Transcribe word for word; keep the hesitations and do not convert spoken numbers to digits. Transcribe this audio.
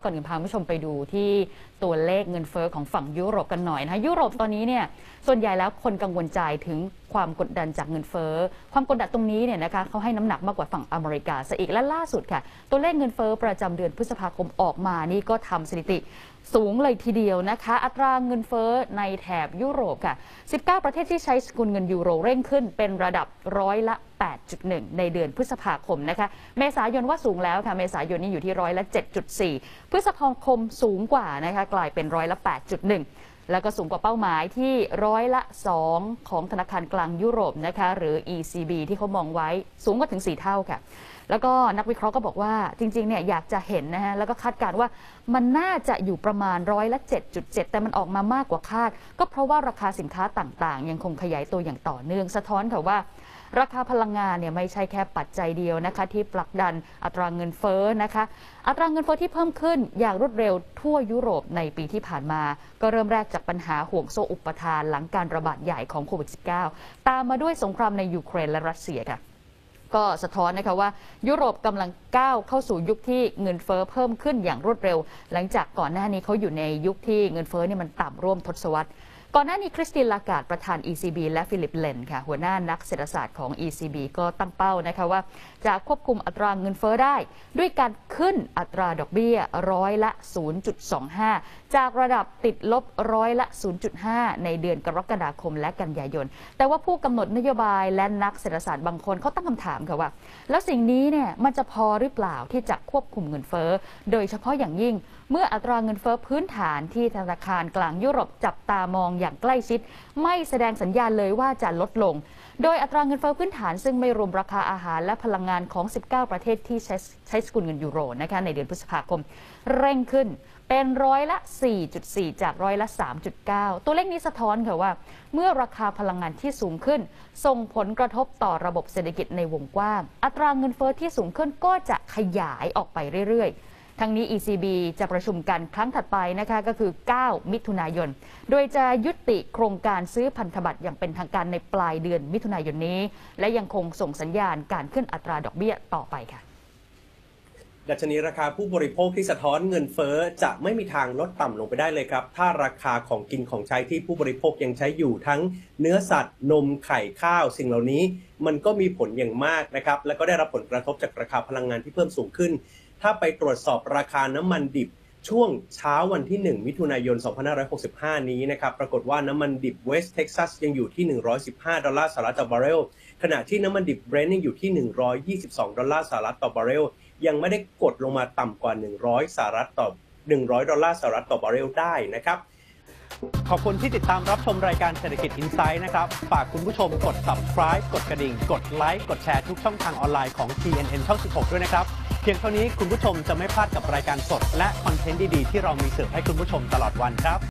ก่อนอื่นพาผู้ชมไปดูที่ตัวเลขเงินเฟ้อของฝั่งยุโรปกันหน่อยนะคะยุโรปตอนนี้เนี่ยส่วนใหญ่แล้วคนกังวลใจถึงความกดดันจากเงินเฟ้อความกดดันตรงนี้เนี่ยนะคะเขาให้น้ำหนักมากกว่าฝั่งอเมริกาซะอีกและล่าสุดค่ะตัวเลขเงินเฟ้อประจำเดือนพฤษภาคมออกมานี่ก็ทำสถิติสูงเลยทีเดียวนะคะอัตราเงินเฟ้อในแถบยุโรปค่ะสิบเก้าประเทศที่ใช้สกุลเงินยูโรเร่งขึ้นเป็นระดับร้อยละ แปดจุดหนึ่ง ในเดือนพฤษภาคมนะคะเมษายนว่าสูงแล้วค่ะเมษายนนี่อยู่ที่ร้อยละ เจ็ดจุดสี่ พฤษภาคมสูงกว่านะคะกลายเป็นร้อยละ แปดจุดหนึ่ง แล้วก็สูงกว่าเป้าหมายที่ร้อยละสองของธนาคารกลางยุโรปนะคะหรือ อี ซี บี ที่เขามองไว้สูงกว่าถึงสี่เท่าค่ะแล้วก็นักวิเคราะห์ก็บอกว่าจริงๆเนี่ยอยากจะเห็นนะฮะแล้วก็คาดการณ์ว่ามันน่าจะอยู่ประมาณร้อยละ เจ็ดจุดเจ็ด แต่มันออกมามากกว่าคาดก็เพราะว่าราคาสินค้าต่างๆยังคงขยายตัวอย่างต่อเนื่องสะท้อนค่ะว่าราคาพลังงานเนี่ยไม่ใช่แค่ปัจจัยเดียวนะคะที่ผลักดันอัตราเงินเฟ้อนะคะอัตราเงินเฟ้อที่เพิ่มขึ้นอย่างรวดเร็วทั่วยุโรปในปีที่ผ่านมาก็เริ่มแรกจากปัญหาห่วงโซ่อุปทานหลังการระบาดใหญ่ของโควิด สิบเก้า ตามมาด้วยสงครามในยูเครนและรัสเซียค่ะก็สะท้อนนะคะว่ายุโรปกำลังก้าวเข้าสู่ยุคที่เงินเฟ้อเพิ่มขึ้นอย่างรวดเร็วหลังจากก่อนหน้านี้เขาอยู่ในยุคที่เงินเฟ้อนี่มันต่ำร่วมทศวรรษก่อนหน้านี้คริสตินลาการ์ดประธาน อี ซี บี และฟิลิปเลนค่ะหัวหน้านักเศรษฐศาสตร์ของ อี ซี บี ก็ตั้งเป้านะคะว่าจะควบคุมอัตราเงินเฟ้อได้ด้วยการขึ้นอัตราดอกเบี้ยร้อยละ ศูนย์จุดสองห้า จากระดับติดลบร้อยละ ศูนย์จุดห้า ในเดือนกรกฎาคมและกันยายนแต่ว่าผู้กำหนดนโยบายและนักเศรษฐศาสตร์บางคนเขาตั้งคำถามค่ะว่าแล้วสิ่งนี้เนี่ยมันจะพอหรือเปล่าที่จะควบคุมเงินเฟ้อโดยเฉพาะอย่างยิ่งเมื่ออัตราเงินเฟ้อพื้นฐานที่ธนาคารกลางยุโรปจับตามองอย่างใกล้ชิดไม่แสดงสัญญาณเลยว่าจะลดลงโดยอัตราเงินเฟ้อพื้นฐานซึ่งไม่รวมราคาอาหารและพลังงานของสิบเก้าประเทศที่ใช้ใช้สกุลเงินยูโรนะคะในเดือนพฤษภาคมเร่งขึ้นเป็นร้อยละ สี่จุดสี่ จากร้อยละ สามจุดเก้า ตัวเลขนี้สะท้อนค่ะว่าเมื่อราคาพลังงานที่สูงขึ้นส่งผลกระทบต่อระบบเศรษฐกิจในวงกว้างอัตราเงินเฟ้อที่สูงขึ้นก็จะขยายออกไปเรื่อยๆทั้งนี้ อี ซี บี จะประชุมกันครั้งถัดไปนะคะก็คือเก้ามิถุนายนโดยจะยุติโครงการซื้อพันธบัตรอย่างเป็นทางการในปลายเดือนมิถุนายนนี้และยังคงส่งสัญญาณการขึ้นอัตราดอกเบี้ยต่อไปค่ะดัชนีราคาผู้บริโภคที่สะท้อนเงินเฟ้อจะไม่มีทางลดต่ำลงไปได้เลยครับถ้าราคาของกินของใช้ที่ผู้บริโภคยังใช้อยู่ทั้งเนื้อสัตว์นมไข่ข้าวสิ่งเหล่านี้มันก็มีผลอย่างมากนะครับและก็ได้รับผลกระทบจากราคาพลังงานที่เพิ่มสูงขึ้นถ้าไปตรวจสอบราคาน้ำมันดิบช่วงเช้าวันที่หนึ่งมิถุนายนสองพันห้าร้อยหกสิบห้านี้นะครับปรากฏว่าน้ำมันดิบเวสต์เท็กซัสยังอยู่ที่หนึ่งร้อยสิบห้าดอลลาร์สหรัฐต่อบาร์เรลขณะที่น้ำมันดิบเบรนท์ยังอยู่ที่หนึ่งร้อยยี่สิบสองดอลลาร์สหรัฐต่อบาร์เรลยังไม่ได้กดลงมาต่ำกว่าหนึ่งร้อยสหรัฐต่อหนึ่งร้อยดอลลาร์สหรัฐต่อบาร์เรลได้นะครับขอบคุณที่ติดตามรับชมรายการเศรษฐกิจอินไซด์นะครับฝากคุณผู้ชมกด ซับสไครบ์ กดกระดิ่งกดไลค์กดแชร์ทุกช่องทางออนไลน์ของ ที เอ็น เอ็น ช่องสิบหกด้วยนะครับเพียงเท่านี้คุณผู้ชมจะไม่พลาดกับรายการสดและคอนเทนต์ดีๆที่เรามีเสิร์ฟให้คุณผู้ชมตลอดวันครับ